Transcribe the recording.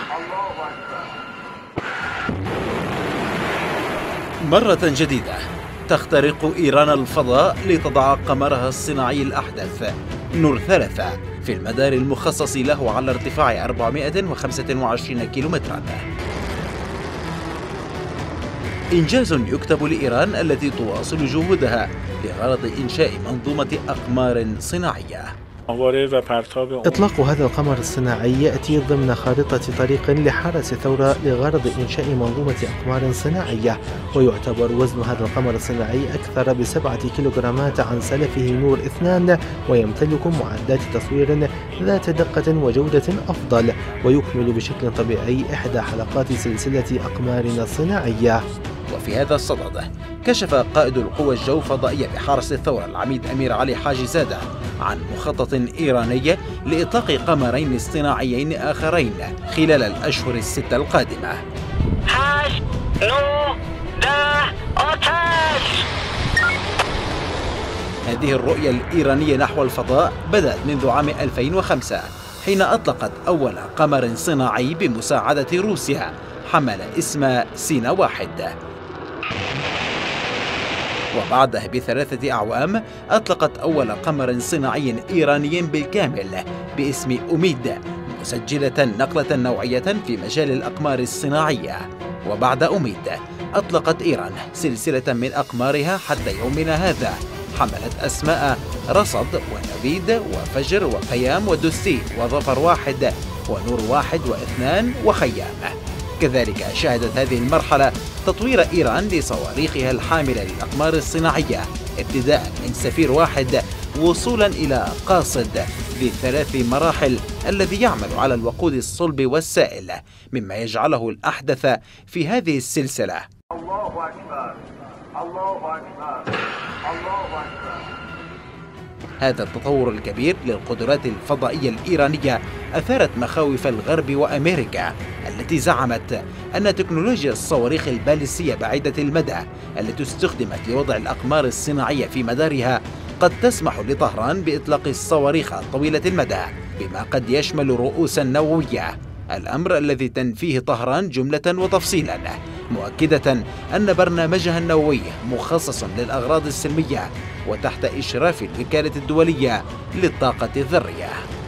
مرة جديدة تخترق إيران الفضاء لتضع قمرها الصناعي الأحدث نور 3 في المدار المخصص له على ارتفاع 425 كيلومترا. إنجاز يكتب لإيران التي تواصل جهودها لغرض إنشاء منظومة أقمار صناعية. إطلاق هذا القمر الصناعي يأتي ضمن خارطة طريق لحرس الثورة لغرض إنشاء منظومة أقمار صناعية، ويعتبر وزن هذا القمر الصناعي أكثر ب7 كيلوغرامات عن سلفه نور 2، ويمتلك معدات تصوير ذات دقة وجودة أفضل، ويكمل بشكل طبيعي إحدى حلقات سلسلة أقمارنا الصناعية. وفي هذا الصدد كشف قائد القوى الجوفضائية بحرس الثورة العميد أمير علي حاجي زادة عن مخطط إيراني لإطلاق قمرين اصطناعيين آخرين خلال الأشهر الستة القادمة. هذه الرؤية الإيرانية نحو الفضاء بدأت منذ عام 2005 حين أطلقت أول قمر صناعي بمساعدة روسيا حمل اسم سينا 1. وبعدها ب3 أعوام أطلقت أول قمر صناعي إيراني بالكامل باسم أميد، مسجلة نقلة نوعية في مجال الأقمار الصناعية. وبعد أميد أطلقت إيران سلسلة من أقمارها حتى يومنا هذا حملت أسماء رصد ونبيد وفجر وقيام ودستي وظفر 1 ونور 1 و2 وخيام. كذلك شهدت هذه المرحلة تطوير إيران لصواريخها الحاملة للأقمار الصناعية ابتداء من سفير 1 وصولا إلى قاصد ب3 مراحل الذي يعمل على الوقود الصلب والسائل، مما يجعله الأحدث في هذه السلسلة. الله أكبر الله أكبر الله أكبر. هذا التطور الكبير للقدرات الفضائية الإيرانية أثارت مخاوف الغرب وأمريكا التي زعمت أن تكنولوجيا الصواريخ البالستية بعيدة المدى التي استخدمت لوضع الأقمار الصناعية في مدارها قد تسمح لطهران بإطلاق الصواريخ طويلة المدى بما قد يشمل رؤوسا نووية، الأمر الذي تنفيه طهران جملة وتفصيلا، مؤكدة أن برنامجها النووي مخصص للأغراض السلمية وتحت إشراف الوكالة الدولية للطاقة الذرية.